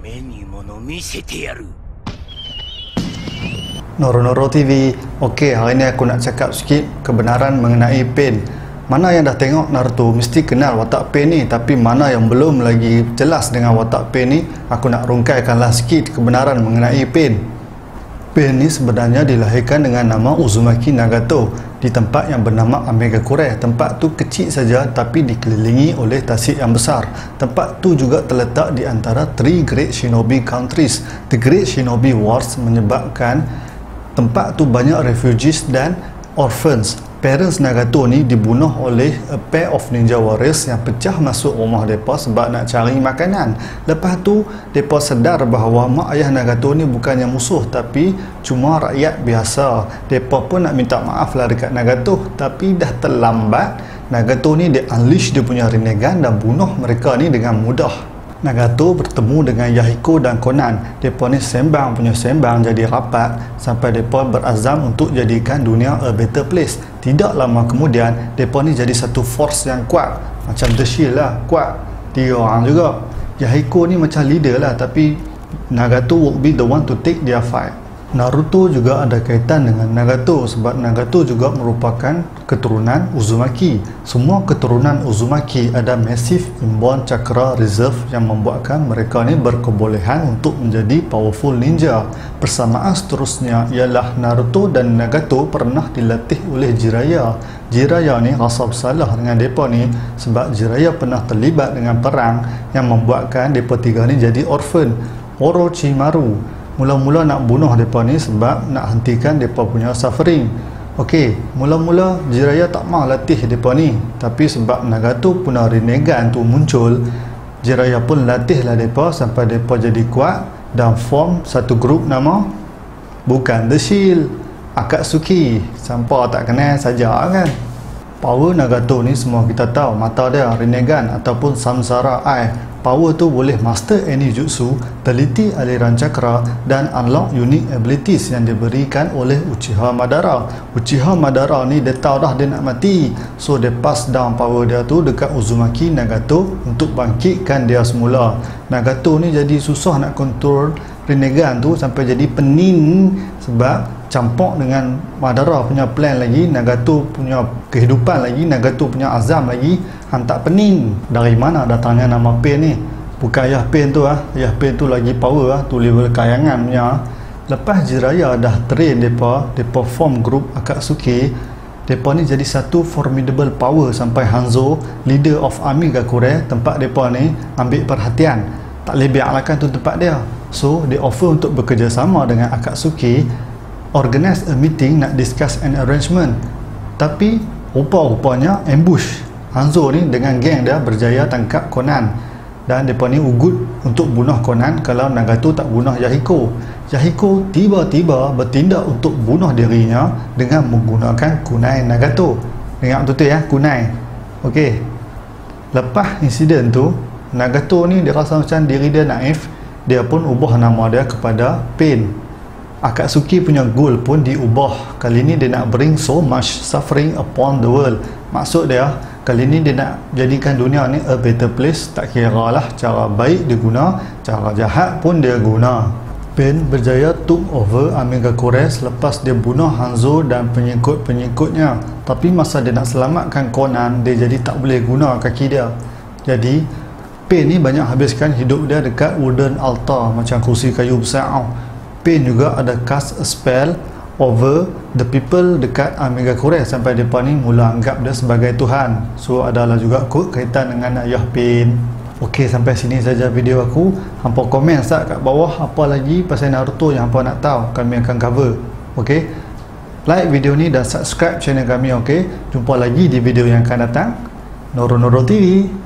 Noro TV. Okey, hari ni aku nak cakap sikit kebenaran mengenai pain. Mana yang dah tengok Naruto mesti kenal watak pain ni, tapi mana yang belum lagi jelas dengan watak pain ni, aku nak rungkaikanlah sikit kebenaran mengenai pain. Pain ni sebenarnya dilahirkan dengan nama Uzumaki Nagato di tempat yang bernama Megakure. Tempat tu kecil saja tapi dikelilingi oleh tasik yang besar. Tempat tu juga terletak di antara 3 Great Shinobi Countries. The Great Shinobi Wars menyebabkan tempat tu banyak refugees dan orphans. Parents Nagato ni dibunuh oleh a pair of ninja warriors yang pecah masuk rumah mereka sebab nak cari makanan. Lepas tu mereka sedar bahawa mak ayah Nagato ni bukannya musuh tapi cuma rakyat biasa. Mereka pun nak minta maaf lah dekat Nagato, tapi dah terlambat. Nagato ni dia unleash dia punya Rinnegan dan bunuh mereka ni dengan mudah. Nagato bertemu dengan Yahiko dan Conan. Mereka ni sembang punya sembang jadi rapat sampai mereka berazam untuk jadikan dunia a better place. Tidak lama kemudian mereka ni jadi satu force yang kuat, macam The Shield lah, kuat 3 orang juga. Yahiko ni macam leader lah, tapi Nagato will be the one to take their fight. Naruto juga ada kaitan dengan Nagato sebab Nagato juga merupakan keturunan Uzumaki. Semua keturunan Uzumaki ada massive inborn chakra reserve yang membuatkan mereka ni berkebolehan untuk menjadi powerful ninja. Persamaan seterusnya ialah Naruto dan Nagato pernah dilatih oleh Jiraiya. Jiraiya ni rasa bersalah dengan mereka ni sebab Jiraiya pernah terlibat dengan perang yang membuatkan mereka 3 ni jadi orphan. Orochimaru mula-mula nak bunuh mereka ni sebab nak hentikan mereka punya suffering. Okey, mula-mula Jiraiya tak mau latih mereka ni, tapi sebab Nagato punya Rinnegan tu muncul, Jiraiya pun latihlah mereka sampai mereka jadi kuat dan form satu grup nama bukan The Shield, Akatsuki. Sampai tak kenal saja kan. Power Nagato ni semua kita tahu, mata dia Rinnegan ataupun Samsara Eye. Power tu boleh master any jutsu, teliti aliran cakra dan unlock unique abilities yang diberikan oleh Uchiha Madara. Uchiha Madara ni dia tahu dah dia nak mati, so dia pass down power dia tu dekat Uzumaki Nagato untuk bangkitkan dia semula. Nagato ni jadi susah nak kontrol Rinnegan tu sampai jadi pening sebab campur dengan Madara punya plan lagi, Nagato punya kehidupan lagi, Nagato punya azam lagi, hantar pening. Dari mana datangnya nama Pain ni? Bukan ayah Pain tu ah, ayah Pain tu lagi power tu level kayangan punya. Lepas Jiraiya dah train depa form group Akatsuki, depa ni jadi satu formidable power sampai Hanzo, leader of army Gakure, tempat depa ni ambil perhatian. Tak boleh biarkan tu tempat dia. So dia offer untuk bekerjasama dengan Akatsuki, organize a meeting nak discuss an arrangement. Tapi rupa-rupanya ambush. Hanzo ni dengan geng dia berjaya tangkap Conan dan mereka ni ugut untuk bunuh Conan kalau Nagato tak bunuh Yahiko. Yahiko tiba-tiba bertindak untuk bunuh dirinya dengan menggunakan kunai Nagato. Ingat betul ya, kunai. Okey. Lepas insiden tu, Nagato ni dia rasa macam diri dia naif, dia pun ubah nama dia kepada Pain. Akatsuki punya goal pun diubah. Kali ni dia nak bring so much suffering upon the world. Maksud dia, kali ni dia nak jadikan dunia ni a better place. Tak kira lah cara baik dia guna, cara jahat pun dia guna. Pain berjaya took over Megakure selepas dia bunuh Hanzo dan pengikut-pengikutnya. Tapi masa dia nak selamatkan Conan, dia jadi tak boleh guna kaki dia. Jadi Pain ni banyak habiskan hidup dia dekat wooden altar macam kursi kayu besar. Pain juga ada cast a spell over the people dekat Megakure sampai mereka ni mula anggap dia sebagai Tuhan. So adalah juga kot kaitan dengan ayah Pain. Okey, sampai sini saja video aku. Hampa komen kat bawah apa lagi pasal Naruto yang hampa nak tahu, kami akan cover. Okey, like video ni dan subscribe channel kami. Okey, jumpa lagi di video yang akan datang. Noro TV.